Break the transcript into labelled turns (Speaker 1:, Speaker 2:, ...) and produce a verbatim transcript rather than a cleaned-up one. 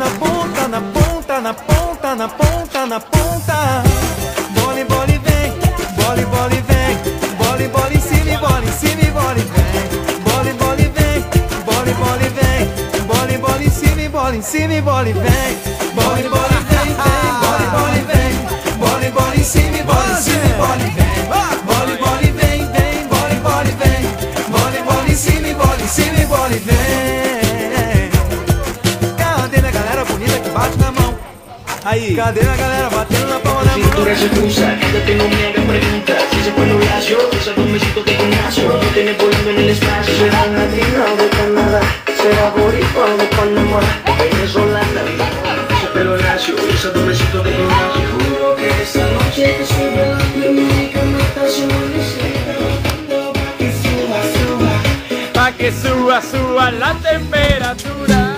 Speaker 1: na ponta, na ponta, na ponta, na ponta, na ponta. Bole, bole, vem, bole, bole, vem, bole, bole em cima e bola em cima e bola e vem. Bole, bole, vem, bole, bole, vem, bole, bole em cima e bola em cima e bola e vem. Bole, bole, vem, vem, bole, bole, vem, bole, bole em cima e bola em cima e bola e vem. Bole, bole, vem, vem, bole, bole, vem, bole, bole em cima e bola em cima e bola e vem. Cadê a galera bonita que bate na mão? Aí, cadê a galera batendo na palma da mão?
Speaker 2: Cintura se cruza, quédate, no me hagas preguntas. Si se pone lacio, esos dos besitos de gimnasio. Tú tienes volando en el espacio. Será latina o de Canadá, será boricua o de Panamá, venezolana, ese pelo lacio, esos dos besitos de gimnasio. Juro que esta noche te sube la química, mataciones.
Speaker 3: Pa' que suba, suba la temperatura.